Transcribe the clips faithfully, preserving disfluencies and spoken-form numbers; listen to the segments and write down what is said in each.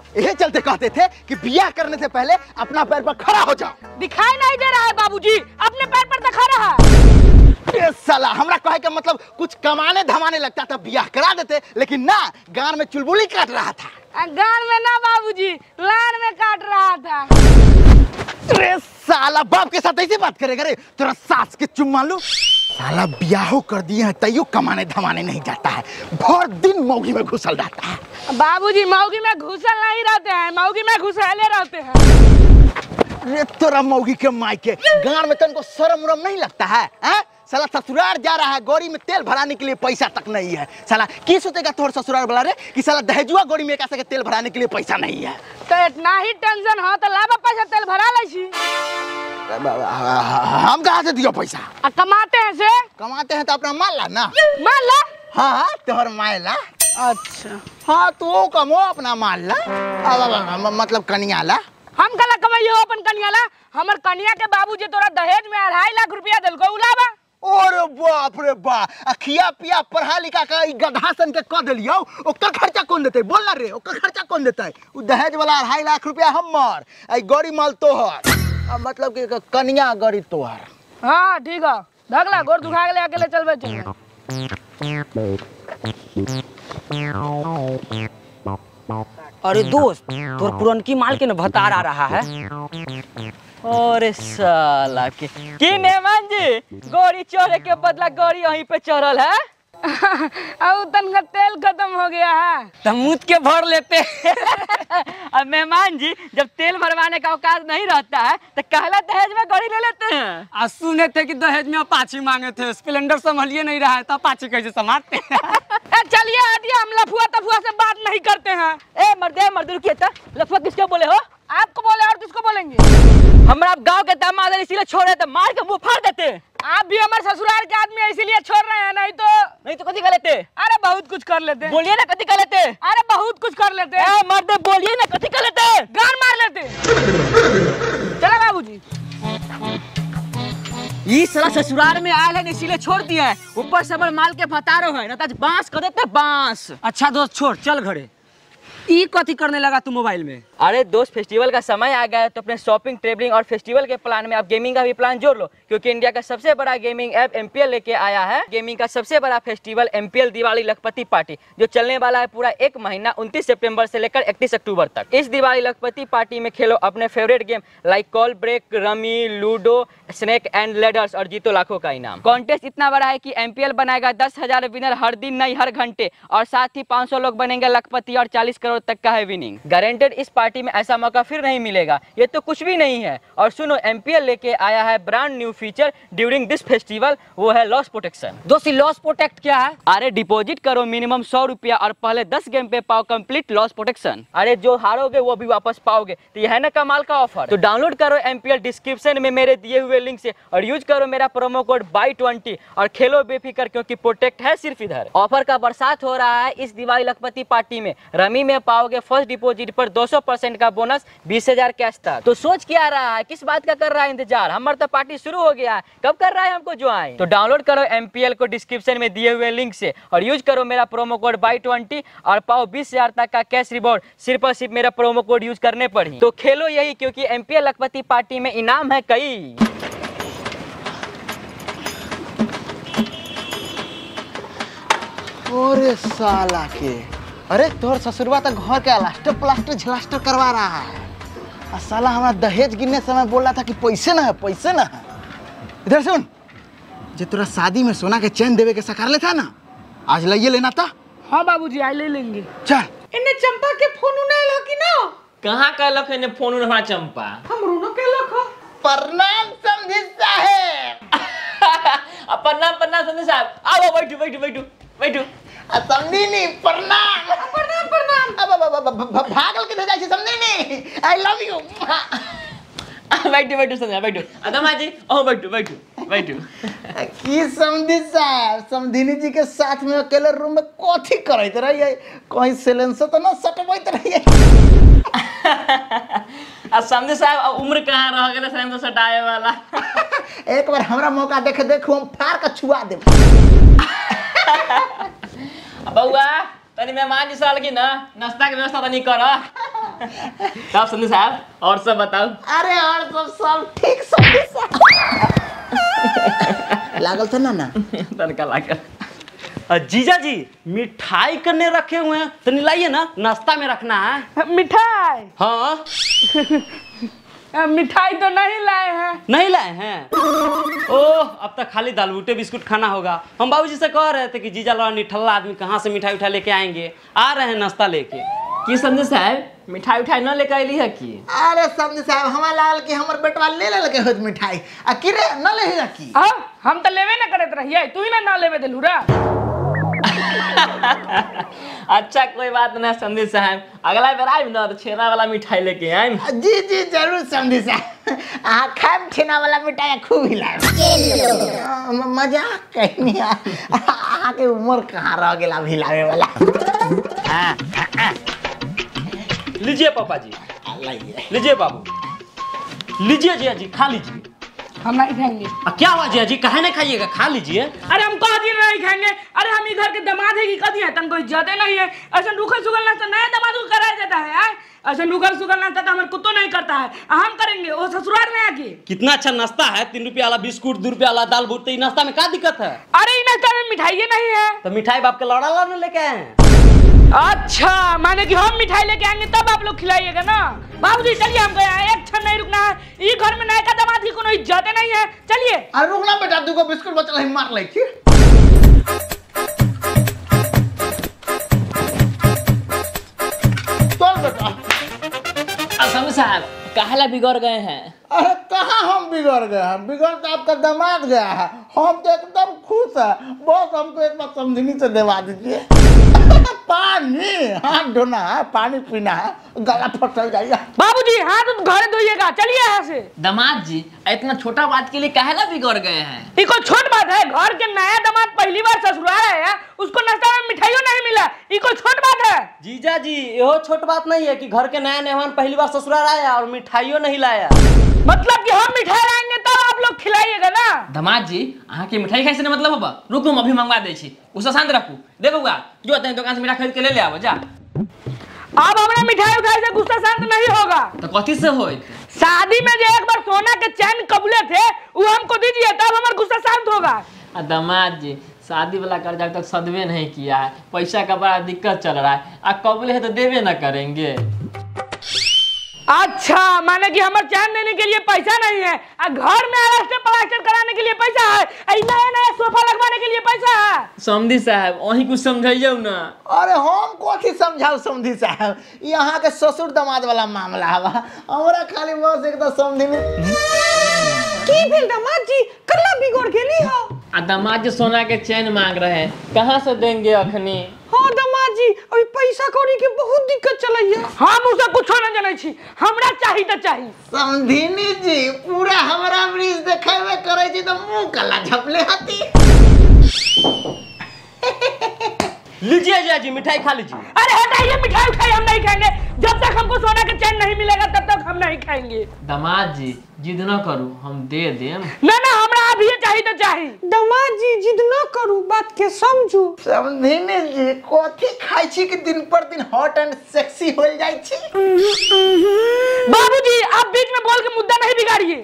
यही चलते कहते थे कि बियाह करने से पहले अपना पैर पर खड़ा हो जाओ। दिखाई नहीं दे रहा है बाबूजी, अपने पैर पर तो खड़ा है। ये साला हमरा कहे का मतलब कुछ कमाने धमाने लगता था बियाह करा देते, लेकिन ना गान में चुलबुली काट रहा था। गान में ना बाबूजी, लान में काट रहा था। अरे साला बाप के साथ ऐसे बात करेगा रे, तेरा सास के चुम्मा लूं। साला बियाहो कर दिए हैं तैयो कमाने धमाने नहीं जाता है, भर दिन मौगी में घुसल रहता है। बाबूजी मौगी में घुसल नहीं रहते हैं, मौगी में घुसैले रहते हैं। अरे तोरा मौगी के मायके गान में तनको शर्म उरम नहीं लगता है, हैं? साला ससुराल जा रहा है, गोरी में तेल भराने के लिए पैसा तक नहीं है। साला की सोचेगा तोहर ससुराल वाला रे कि साला दहेजुआ गोरी में कैसे के तेल भराने के लिए पैसा नहीं है। तो इतना ही टेंशन हो तो लाबा पैसा तेल भरा ले छी। हम कहाँ से दियो पैसा? आ कमाते हैं से? कमाते हैं तो अपना माल ला ना। माल ला? हाँ तोहर माल ला। अच्छा हाँ तो कमो अपना माल ला, मतलब कनिया ला। हम कला कमाइयो अपन कनिया ला? हमर कनिया के बाबूजी तोरा दहेज में अढ़ाई लाख रुपया दिलको उलाबा। अरे बाप रे बाप, खिया पिया पढ़ा लिखा का गधा सन के कह दिलियो, ओकर खर्चा कौन देते? बोल ना रे, ओकर खर्चा कौन देते? उ दहेज वाला अढ़ाई लाख रुपया हमर, आई गौरी माल तोहर, मतलब कि कनिया गौरी तोहर। हाँ ठीक है, धगला गोर दुखा के ले अकेले चल बे। अरे दोस्त, तोर पुरनकी माल के न भतार आ रहा है। अरे साला के की मेहमान जी, गोरी चढ़े के बदला गोरी यहीं पे चढ़ल है। अब तनका तेल खत्म हो गया है तो मुँह के भर लेते। अब मेहमान जी जब तेल भरवाने का औकात नहीं रहता है तो कहला दहेज में गाड़ी ले लेते हैं। आज सुने थे कि दहेज में अपाची मांगे थे, स्प्लेंडर संभलिए नहीं रहा है तो अपाची कैसे संभालते हैं। चलिए हटिए, हम लफुआ तफुआ से बात नहीं करते हैं। ए मर्दे मर्द रुकिए तो, लफुआ किसको बोले हो? आपको बोले और किसको बोलेंगे? हमारा गांव के दामाद है इसीलिए छोड़ रहे थे, मार के मुंह फाड़ देते। आप भी हमारे ससुराल के आदमी है इसीलिए छोड़ रहे हैं, नहीं तो नहीं तो कथी कर लेते? अरे बहुत कुछ कर लेते। बोलिए ना कथी कर लेते? अरे बहुत कुछ कर लेते। ए मर्दे बोलिए ना कथी कर लेते? गान मार लेते। चला बाबूजी। ये साला ससुराल में आयल है इसीलिए छोड़ दिया है, ऊपर से हमारे माल के भतारो है ना तो बांस कर देते बांस। अच्छा दोस्त छोड़, चल घरे। ई कथी करने लगा तू मोबाइल में? अरे दोस्त फेस्टिवल का समय आ गया है तो अपने शॉपिंग, ट्रेवलिंग और फेस्टिवल के प्लान में आप गेमिंग का भी प्लान जोड़ लो, क्योंकि इंडिया का सबसे बड़ा गेमिंग ऐप एमपीएल लेके आया है गेमिंग का सबसे बड़ा फेस्टिवल एमपीएल दिवाली लखपति पार्टी, जो चलने वाला है पूरा एक महीना उनतीस सितंबर से लेकर इकतीस अक्टूबर तक। इस दिवाली लखपति पार्टी में खेलो अपने favourite game like call break, rummy, ludo, snake and ladders और जीतो लाखों का इनाम। कॉन्टेस्ट इतना बड़ा है कि एमपीएल बनाएगा दस हजार विनर हर दिन नहीं हर घंटे, और साथ ही पाँच सौ लोग बनेंगे लखपति और चालीस करोड़ तक का है विनिंग गारंटेड। इस पार्टी में ऐसा मौका फिर नहीं मिलेगा, ये तो कुछ भी नहीं है। और सुनो, एमपीएल लेके आया है brand new feature during this festival, वो है लॉस प्रोटेक्शन। दोस्त लॉस प्रोटेक्ट क्या है? अरे डिपॉजिट करो मिनिमम सौ रुपया और पहले दस गेम पे पाओ कंप्लीट लॉस प्रोटेक्शन। अरे जो हारोगे वो भी वापस पाओगे, तो यह है ना कमाल का ऑफर। तो डाउनलोड करो एमपीएल डिस्क्रिप्शन में मेरे दिए हुए लिंक से और यूज करो मेरा प्रोमो कोड बाई ट्वेंटी और खेलो बेफिक्र, क्योंकि प्रोटेक्ट है सिर्फ इधर। ऑफर का बरसात हो रहा है इस दिवाली लखपति पार्टी में। रमी में पाओगे फर्स्ट डिपॉजिट पर दो सौ परसेंट का बोनस, बीस हजार कैश तक। तो सोच क्या रहा है, किस बात का कर रहा है इंतजार? हमारा तो पार्टी शुरू हो गया है, कब कर रहा है हमको ज्वाइन? तो डाउनलोड करो एमपीएल को डिस्क्रिप्शन में दिए हुए लिंक से और यूज करो मेरा प्रोमो कोड बाई ट्वेंटी और पाओ बीस हजार तक का कैश रिवॉर्ड सिर्फ और सिर्फ मेरा प्रोमो कोड यूज करने पर ही। तो खेलो यही, क्योंकि एमपीएल लखपति पार्टी में इनाम है कई। अरे साला के, अरे तोहर ससुरवा तो घर के अलास्टर प्लास्टर झलास्टर करवा रहा है, और साला हमारा दहेज गिनने समय बोल रहा था कि पैसे ना है पैसे ना है। इधर सुन, जो तोरा शादी में सोना के चैन देवे के सकार ले था ना, आज लाइए लेना था। हाँ बाबूजी आज ले लेंगे। चल। इन्हें चंपा के फोन उन्हें लगी ना? कहाँ का लख है फोन उन्हें चंपा? हम रोनो के लख हो। प्रणाम समझी साहेब। प्रणाम प्रणाम समझी साहब, आओ बैठो बैठो बैठो बैठो। समझी नहीं, प्रणाम प्रणाम प्रणाम। अब भागल के जाए समझी नहीं, आई लव यू। बैठो बैठो समझा बैठो। अदमा जी ओ बैठो बैठो बैठो। की समझी साहब, समधिनी जी के साथ में अकेले रूम में कथी करत रहिए? कहीं सिलेंसर तो ना सटबैत रहिए? आ समझी साहब उम्र कहाँ रह गेले सिलेंसर सटाए वाला? एक बार हमरा मौका देखे देखो, हम फाड़ के छुआ देब। बउआ तनी मेहमान जी साल की ना नाश्ता के व्यवस्था तनी कर। आप संधि साहब और सब बताओ। अरे और सब सब ठीक समझे साहब। लागल था ना ना तनका लागल। जीजा जी मिठाई करने रखे हुए हैं तो लाइए ना, नाश्ता में रखना है। मिठाई हाँ मिठाई तो नहीं लाए हैं। नहीं लाए हैं? ओह अब तक खाली दाल बूटे बिस्कुट खाना होगा। हम बाबूजी से कह रहे थे कि जीजा लड़ा निठल्ला आदमी कहाँ से मिठाई उठा लेके आएंगे। आ रहे हैं नाश्ता लेके। की संधि साहब मिठाई उठाई न लेकर अली है की? अरे समझे साहब हमारा लागल कि हमर बेटवा ले ले लगे होत मिठाई आ कि रे न लेगा की। हाँ हम तो लेवे ना करत रहिए, तू ही ना ना लेवे दिलू रा। अच्छा कोई बात नहीं संधि साहब, अगला बार आइब ना तो छेना वाला मिठाई लेके आइब। जी जी जरूर समझे साहब। आ खाम छेना वाला मिठाई खूब हिलाए। मजाक कहनी आ के उम्र कहाँ रह गेला हिलावे वाला। हां लीजिए पापा जी, लीजिए बाबू, लीजिए जिया जी खा लीजिए। हम नहीं खाएंगे। आ, क्या हुआ जिया जी, काहे नहीं खाइएगा, खा लीजिए। अरे हम कह दिए नहीं खाएंगे। अरे हम इधर के दामाद है कि कह दिए तन कोई इज्जत नहीं है। ऐसा रुखल सुगल नाश्ता नया दामाद को कराया जाता है यार। ऐसा रुखल सुगल नाश्ता तो हमारे कुत्तों नहीं करता है, हम करेंगे वो ससुराल में आके। कितना अच्छा नाश्ता है, तीन रुपया वाला बिस्कुट, दो रुपया वाला दाल बूट। नाश्ता में क्या दिक्कत है? अरे नाश्ता में मिठाई नहीं है तो मिठाई बाप के लड़ा लड़ा लेके आए हैं। अच्छा माने कि हम मिठाई लेके आएंगे तब आप लोग खिलाइएगा ना। बाबूजी चलिए हम गए हैं, एक क्षण नहीं रुकना है। ये घर में नया दामाद की कोनो इज्जत नहीं है, चलिए। अरे रुकना बेटा, दूगो बिस्कुट बचल है मार लै छी। चल बेटा। संधि साहब काहेला बिगड़ गए हैं? अरे कहाँ हम बिगड़ गए हैं, बिगड़ तो आपका दामाद गया है। हम तो एकदम खुश है। बस हमको एक बार समझनी से देवा दीजिए। पानी हाथ धोना है, पानी पीना है, गला फटल जाएगा। बाबूजी हाथ घर धोइएगा, चलिए यहाँ से। दामाद जी इतना छोटा बात के लिए काहेला बिगड़ गए हैं? ये कोई छोट बात है? घर के नया दामाद पहली बार ससुराल आया, उसको नाश्ता में मिठाइयों नहीं मिला, ये कोई छोट बात है? जीजा जी यहो छोट बात नहीं है कि घर के नया मेहमान पहली बार ससुराल आया और मिठाइयों नहीं लाया। मतलब कि हम मिठाई लाएंगे तब आप लोग खिलाइएगा ना। दामाद जी अहाँ के मिठाई खाए से नहीं मतलब होगा। रुक अभी मंगवा दे छी, उसे शांत रखू। देखो जो आते हैं दुकान से मिठाई खरीद के ले ले आओ जा। अब हमरा मिठाई उठाई से गुस्सा शांत नहीं होगा तो कथी से होई? शादी में जो एक बार सोना के चैन कबूले थे वो हमको दीजिए तब हमारा गुस्सा शांत होगा। दामाद जी शादी वाला कर्जा तक सदवे नहीं किया है, पैसा का बड़ा दिक्कत चल रहा है। आ कबूले है तो देवे ना करेंगे। अच्छा माने कि हमारे चैन देने के लिए पैसा नहीं है, आ घर में प्लास्टर प्लास्टर कराने के लिए पैसा है, नया नया सोफा लगवाने के लिए पैसा है। समधी साहब वही कुछ समझाइए ना। अरे हम कथी समझाऊ समधी साहब, यहाँ के ससुर दामाद वाला मामला है। हमरा खाली बस एकदम समझी में की भेल दामाद जी कल्ला बिगड़ गेली हो। आ दामाद जी सोना के चैन मांग रहे हैं, कहाँ से देंगे अखनी? हाँ दामाद जी अभी पैसा कौड़ी के बहुत दिक्कत चलैया। हम उसे कुछ न जानै छी, हमरा चाही त चाही। समधिनी जी पूरा हमरा ब्रिज देखेबे करे छी त मुंह कला झपले हती। लीजिए जिया जी मिठाई खा लीजिए। अरे हटाइए मिठाई उठाई, हम नहीं खाएंगे। जब तक हमको सोना का चैन नहीं मिलेगा तब तक हम नहीं खाएंगे। दामाद जी जिद न करू, हम दे देम। ना ना हमरा अभी चाहिए तो चाहिए। दामाद जी जिद न करू, बात के समझू। समधिनी जी कथी खाई छी कि दिन पर दिन हॉट एंड सेक्सी हो जाई छी। बाबूजी आप बीच में बोल के मुद्दा नहीं बिगाड़िए।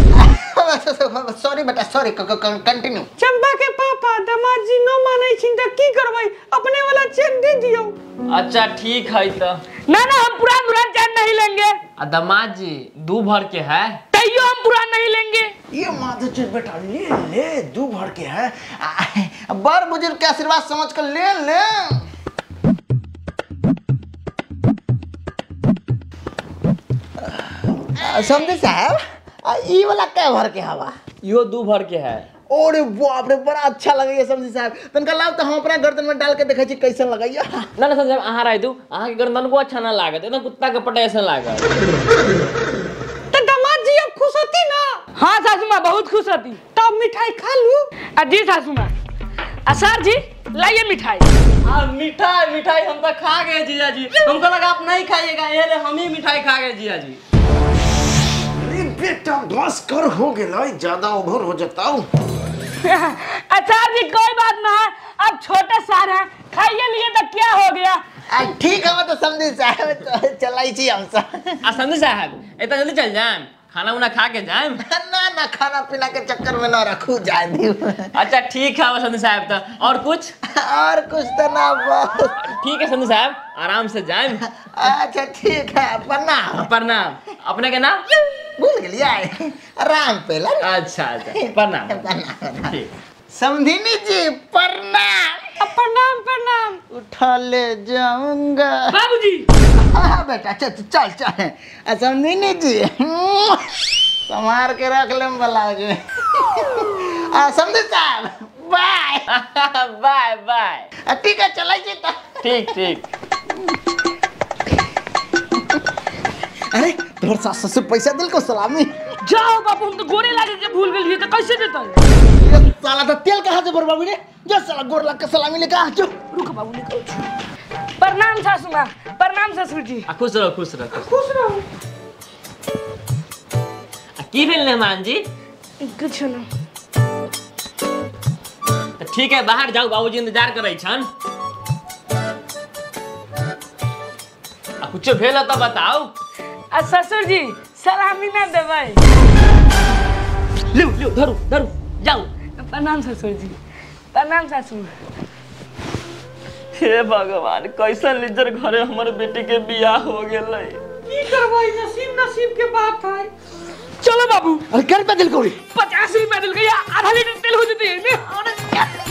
सॉरी बेटा सॉरी, कंटिन्यू। चंपा के पापा दामाद जी न मानै छी त की करबै, अपने वाला चैन दे दियो। अच्छा ठीक है तो। ना ना हम पुरान पुरान चैन नहीं लेंगे। दामाद जी दू भर के है, तैयो हम पुरान नहीं लेंगे। ये माथे चल बेटा ले ले, दू भर के है, बड़ बुजुर्ग के आशीर्वाद समझ कर ले ले। समझे साहब ई वाला कै भर के हवा? यो दू भर के है। ओरे बाप रे बड़ा अच्छा लगैया समझी साहब। तनका लाभ तो हम अपना गर्दन में डाल के देखै छी कैसन लगैया। ना ना समझे अहाँ रह दू, अहाँ के गर्दन को अच्छा ना लागत, एकदम कुत्ता के पटे ऐसा लागत। त दामाद जी अब खुश होती ना? हां सासू मां बहुत खुश होती। तब मिठाई खा लूं। अजी सासू मां। असर जी लाइए मिठाई। आ मिठाई मिठाई हम तो खा गए जीजा जी, हमको लगा आप नहीं खाइएगा, ये ले हम ही मिठाई खा गए जीजा जी। अरे बेटा बस कर हो गेलै, ज्यादा ओवर हो जाताऊ। अच्छा जी कोई बात ना है, अब छोटे सार हैं, खाइए लिए तो क्या हो गया। आ ठीक है तो समझी साहब तो चलाई छी हम सब। आ संधु साहब इतना जल्दी चल जाए, खाना उना खा के जाए। ना ना खाना पीना के चक्कर में ना रखू जाए दी। अच्छा ठीक है संधु साहब, तो और कुछ? और कुछ तो ना बस। ठीक है संधु साहब, आराम से जाए। अच्छा ठीक है, प्रणाम। प्रणाम। अपने के नाम? भूल गलिया राम पेला। अच्छा अच्छा प्रणाम। प्रणाम। ठीक। समधिनी जी प्रणाम। प्रणाम प्रणाम। उठा ले जाऊंगा बाबूजी। हाँ बेटा चल चल चल। समधिनी जी संभार के रख ले ब्लाउज में। समझी साहब बाय बाय बाय। ठीक है चला जी तो। ठीक ठीक। अरे तोहर सास ससुर पैसा दिल को सलामी। जाओ बाबू, हम तो गोरे लागे के भूल गए तो कैसे देता? ये साला तो तेल कहाँ से बर्बाद हुई? जो साला गोर लग के सलामी लेके आ जो। रुको बाबू निकलो। प्रणाम सासू माँ। प्रणाम ससुर जी। आ, खुश रहो खुश रहो खुश रहो। आ, की भेल मेहमान जी? कुछ ना। तो ठीक है बाहर जाओ, बाबूजी इंतजार करे छन। आ, कुछ भेल है तो बताओ। आ ससुर जी सलामी ना देबै। लो लो धरो धरो जाओ। प्रणाम ससुर जी। प्रणाम सासू। हे भगवान, कैसन लिजर घरे हमारे बेटी के बियाह हो गेलै। की करबै, नसीब नसीब के बात है। चलो बाबू। अरे कर पे दिल कोड़ी पचास रुपया दिल गया, आधा लीटर तेल हो जते।